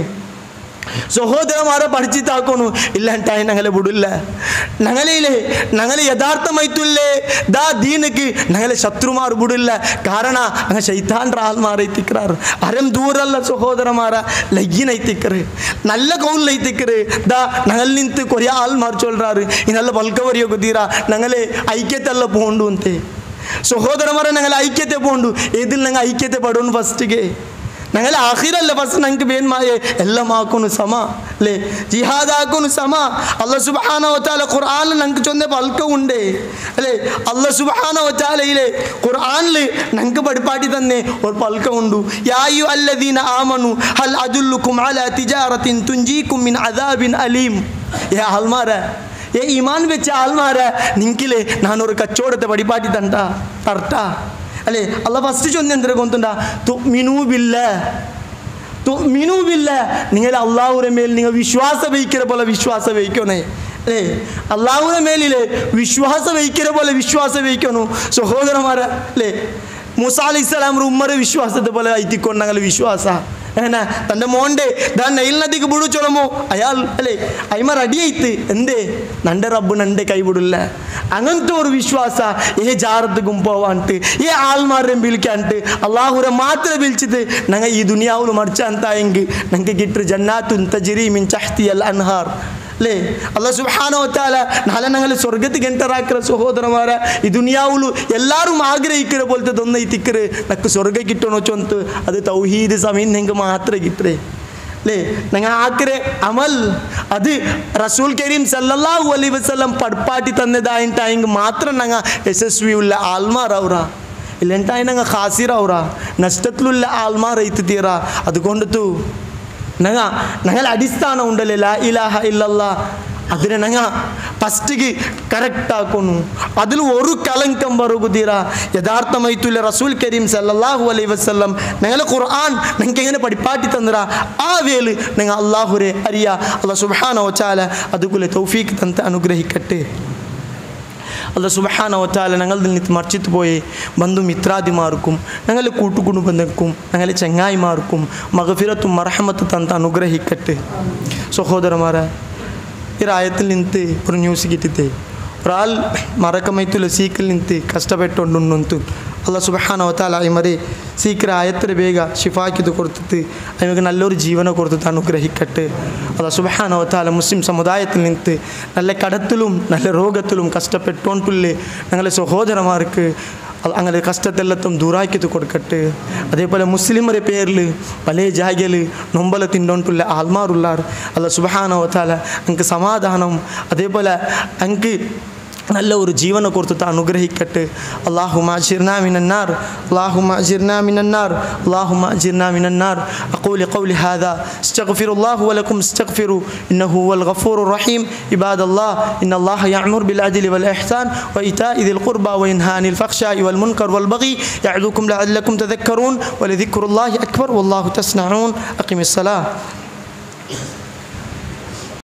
സഹോദരന്മാരെ പഠിച്ചിട്ടാക്കണു ഇല്ലാണ്ടായി ഞങ്ങളെ വിടില്ല ഞങ്ങളിലെ ഞങ്ങൾ യഥാർത്ഥമായിട്ടില്ലേ ദാ ദീനക്ക് ഞങ്ങളെ ശത്രുമാർ വിടില്ല കാരണം അങ്ങനെ ശൈത്താൻ്റെ ആൽമാരെത്തിക്കാറ് അരം ദൂരല്ല സഹോദരന്മാരെ ലയ്യനൈത്തിക്കറ് നല്ല കൗലൈത്തിക്കറ് ദാ ഞങ്ങൾ നിന്ത് കുറേ ആൽമാർ ചൊല്ലാറ് ഈ നല്ല വൽക്കവരിയൊക്കെ തീരാ ഞങ്ങളെ ഐക്യത്തെല്ലാം പോകണ്ടു ಅಂತೆ സഹോദരന്മാരെ ഞങ്ങൾ ഐക്യത്തെ പോകണ്ടു ഏതിൽ ഞങ്ങൾ ഐക്യത്തെ പെടുന്നു ഫസ്റ്റിಗೆ ഞങ്ങൾ ആഖിറല്ല ഫസ്റ്റ് ഞങ്ങൾക്ക് വേന്മായെ എല്ലാം ആക്കുന്നു സമ അല്ലേ ജിഹാദ് ആക്കുന്നു സമ അല്ലാഹു സുബ്ഹാനഹു വ തആല ഖുർആനിൽ ഞങ്ങൾക്ക് ചൊന്ന പൽക്ക ഉണ്ട് അല്ലേ അല്ലാഹു സുബ്ഹാനഹു വ തആലയിലെ ഖുർആനിൽ ഞങ്ങൾക്ക് പഠിപ്പാട്ടി തന്നെ ഒരു പൽക്ക ഉണ്ട് യാ അയ്യുഹല്ലദീന ആമനു ഹൽ അദുല്ലുകും അലാ തിജാറത്തിൻ തുൻജീകും മിൻ അദാബിൻ അലീം യാ ആൽമാര ഏ ഈമാൻ വെച്ച ആൽമാര നിങ്ങൾക്കില്ലേ ഞാനൊരു കച്ചവടത്തെ പഠിപ്പാട്ടി തണ്ട തർട്ട അല്ലേ അല്ലാഹു ഫസ്റ്റ് ചൊന്ന എന്തിനെ കൊണ്ടുണ്ടാ തുഅ്മിനൂ ബില്ലാഹ് തുഅ്മിനൂ ബില്ലാഹ് നിങ്ങൾ അല്ലാഹുവിന്റെ മേൽ നിങ്ങൾ വിശ്വാസം വയ്ക്കുന്ന പോലെ വിശ്വാസം വയ്ക്കണേ അല്ലേ അല്ലാഹുവിന്റെ മേലിലെ വിശ്വാസം വയ്ക്കുന്ന പോലെ വിശ്വാസം വയ്ക്കണു സഹോദരന്മാരെ അല്ലേ മൂസ അലൈഹിസ്സലാം ഉമ്മറെ വിശ്വാസത്തെ പോലെ ആയിത്തിക്കൊണ്ട് ഞങ്ങൾ വിശ്വാസ ഏന തൻ്റെ മോൻ്റെ ദാ നൈൽ നദിക്ക് ബുടിച്ചോളമോ അയാൾ അല്ലേ അയിമ റെഡിയായിത്ത് എന്തേ നൻ്റെ റബ്ബ് നൻ്റെ കൈവിടില്ല അങ്ങനത്തെ ഒരു വിശ്വാസ ഏ ജാറത്തുക്കും പോവാൻട്ട് ഏ ആൾമാരെയും വിളിക്കാൻട്ട് അള്ളാഹുരെ മാത്രം വിളിച്ചത് ഞങ്ങൾ ഈ ദുനിയാവിൽ മറിച്ചാന്തായെങ്കിൽ ഞങ്ങൾക്ക് കിട്ടു ജന്നാത്തുൻ തജ്രി മിൻ തഹ്തിഹൽ അൻഹാർ അല്ലേ അല്ലാഹു സുബ്ഹാനഹു വ തആല നാളെ ഞങ്ങൾ സ്വർഗത്തിൽ എൻ്ററാക്കിയ സഹോദരന്മാരെ ഈ ദുനിയാവുള്ളൂ എല്ലാവരും ആഗ്രഹിക്കുന്ന പോലത്തെ തൊന്നൈ തിക്കറ് നക്ക് സ്വർഗ്ഗം കിട്ടണോ ചൊന്ത് അത് തൗഹീദ് സമയം നിങ്ങൾക്ക് മാത്രമേ കിട്ടേ അല്ലേ ഞങ്ങൾ ആക്കരെ അമൽ അത് റസൂൽ കരീം സല്ലല്ലാഹു അലൈഹി വസല്ലം പടപ്പാട്ടി തന്നതായിട്ടായെങ്കിൽ മാത്രം ഞങ്ങൾ യശസ്വിയുള്ള ആൽമാറവറ ഇല്ലെണ്ടായി ഞങ്ങൾ ഖാസിറവറ നഷ്ടത്തിലുള്ള ആൽമാർ എത്തി തീറ അതുകൊണ്ടു ഞങ്ങ ഞങ്ങൾ അടിസ്ഥാനം ഉണ്ടല്ലേ ലാ ഇലാഹ ഇല്ലല്ലാ അതിനെ ഞങ്ങ ഫസ്റ്റിക്ക് കറക്റ്റാക്കുന്നു അതിൽ ഒരു കലങ്കം ബറുകുതീറ യഥാർത്ഥമായിട്ടുള്ള റസൂൽ കരീം സല്ലല്ലാഹു അലൈഹി വസല്ലം ഞങ്ങളെ ഖുർആൻ ഞങ്ങൾക്ക് എങ്ങനെ പഠിപ്പാട്ടി തന്നിറ ആ വേല് ഞങ്ങൾ അള്ളാഹുരെ അറിയ അല്ലാഹു സുബ്ഹാനഹു വ തആല അതുപോലെ തൗഫീഖ് തന്ന് അനുഗ്രഹിക്കട്ടെ അല്ലാഹു സുബ്ഹാനഹു വ തആല ഞങ്ങളിൽ നിന്ന് മറിച്ചിട്ട് പോയി ബന്ധുമിത്രാദിമാർക്കും ഞങ്ങളുടെ കൂട്ടുകുടുംബങ്ങൾക്കും ഞങ്ങളുടെ ചങ്ങായിമാർക്കും മഗ്ഫിറത്തും മർഹമത്തും തന്ന് അനുഗ്രഹിക്കട്ടെ സഹോദരന്മാരെ ഈ ആയത്തിൽ നിന്ന് ഒരു ന്യൂസ് കിട്ടിത്തേ ഒരാൾ മറക്കമൈത്തുള്ള സീക്കിൽ നിന്ന് കഷ്ടപ്പെട്ടുകൊണ്ടുണ്ടു അല്ലാഹു സുബ്ഹാനഹു വ തആല ഇമരെ സീക്കിരം ആയത്തിന് ಬೇಗ ಶಿಫಾಕಿದು കൊടുത്തിട്ട് അതിനൊക്കെ നല്ലൊരു ജീവനെ കൊടുത്തിട്ട് അനുഗ്രഹിക്കട്ടെ അല്ലാഹു സുബ്ഹാനഹു വ തആല മുസ്ലിം സമുദായത്തിൽ നിന്ന് നല്ല കടത്തിലും നല്ല രോഗത്തിലും കഷ്ടപ്പെട്ടുകൊണ്ടുള്ള ഞങ്ങളുടെ സഹോദരന്മാർക്ക് അങ്ങനെ കഷ്ടത്തെല്ലാം ദൂരാക്കിയത് കൊടുക്കട്ടെ അതേപോലെ മുസ്ലിമരെ പേരിൽ പല ജാഗയിൽ നൊമ്പല തിന്നോണ്ടുള്ള ആൽമാറുള്ളാർ അല്ലാഹു സുബ്ഹാനഹു വ തആല അങ്ങക്ക് സമാധാനം അതേപോലെ അങ്ങക്ക് നല്ല ഒരു ജീവനെ കൊടുത്തിട്ട് അനുഗ്രഹിക്കട്ടെ അല്ലാഹുമ്മ അജിർനാ മിനന്നാർ അല്ലാഹുമ്മ അജിർനാ മിനന്നാർ അല്ലാഹുമ്മ അജിർനാ മിനന്നാർ അഖൂലു ഖൗലി ഹാദാ അസ്തഗ്ഫിറുല്ലാഹു വലക്കും അസ്തഗ്ഫിറു ഇന്നഹു ഹുവൽ ഗഫൂറുർ റഹീം ഇബാദല്ലാഹ് ഇന്നല്ലാഹ യഅ്മുറു ബിൽ അദ്ലി വൽ ഇഹ്സാൻ വഇതാഇ ദിൽ ഖുർബാ വയൻഹാ അനിൽ ഫഹ്ശാഇ വൽ മുൻകർ വൽ ബഗി യഅദുകും ലഅല്ലക്കും തദക്കറൂൻ വലദിക്റുല്ലാഹി അക്ബർ വല്ലാഹു തസ്നഊൻ അഖിമിസ് സലാ